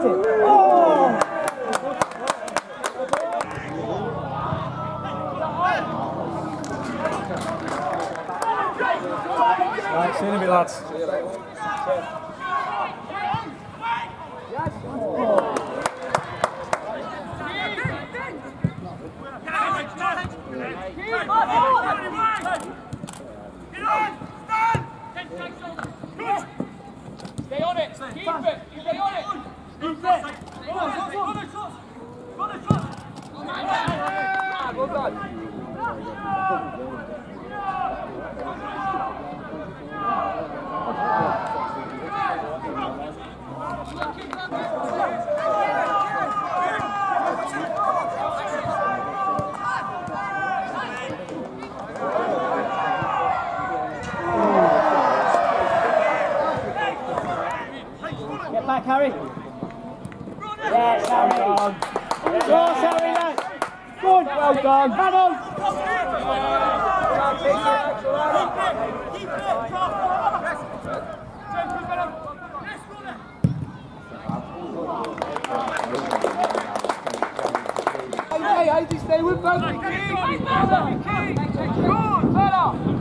it. Oh! Right, see you in a bit, lads. Stay on it! Keep it! Stay on it! Keep it! Well done! Get back, Harry. Yes, Harry. Yes, Harry, lad. Good. Well done. Come on. Hey, stay with me. Good, fella.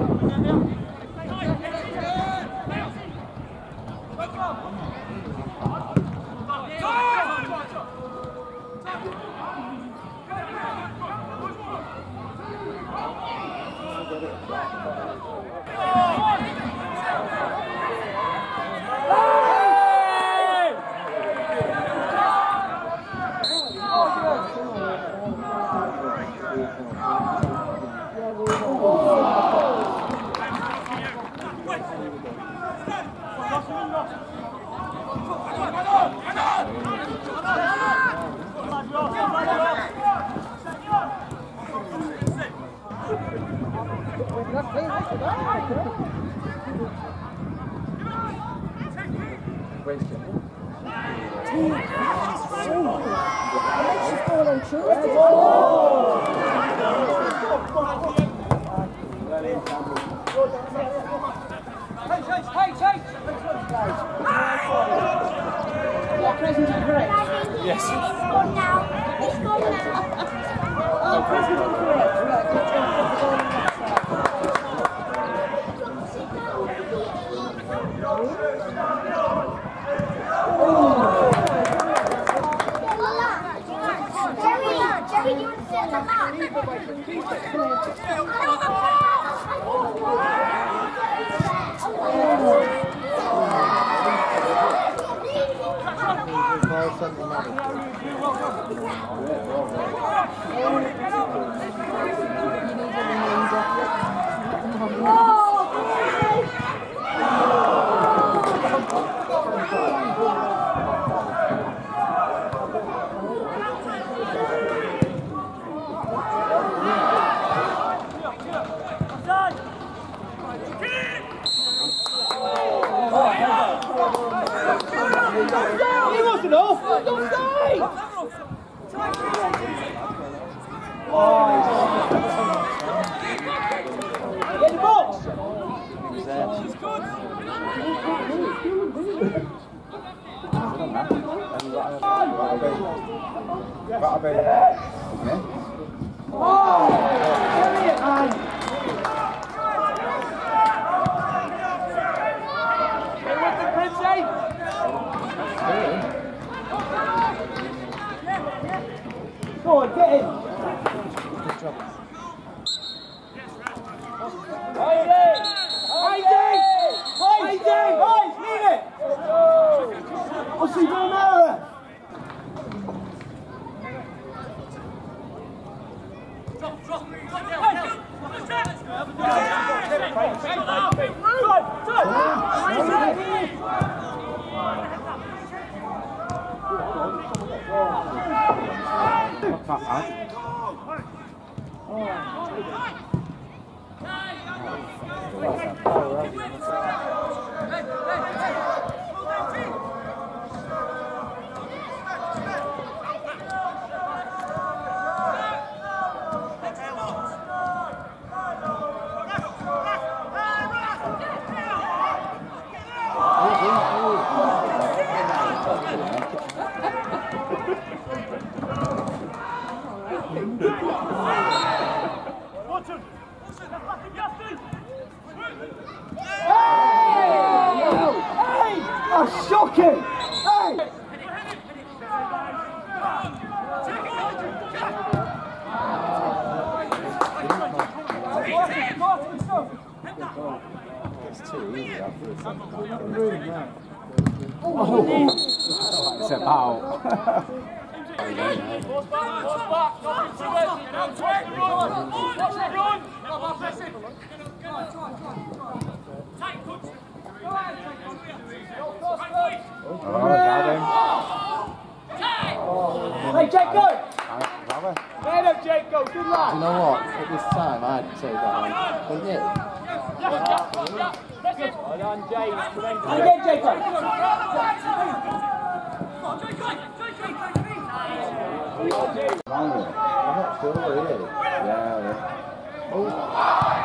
Yes. Gone now. It's gone now. Oh, present incorrect. Right, let's go. Jerry, you want to sit on the mat? He wasn't off! Don't stay! Get the box! Oh! Carry it, man! Go on, get in! Good job. Heidi! Leave it! What's he doing there? Fucking! Hey! It's too easy after a second. It's about. Hey, Jake, go! Bravo. Get up, Jake, go. Good You luck. know what? At this time, I'd say that, wouldn't you? Well done, Jake. And again, Jacob. I'm not sure, really. Yeah. Oh.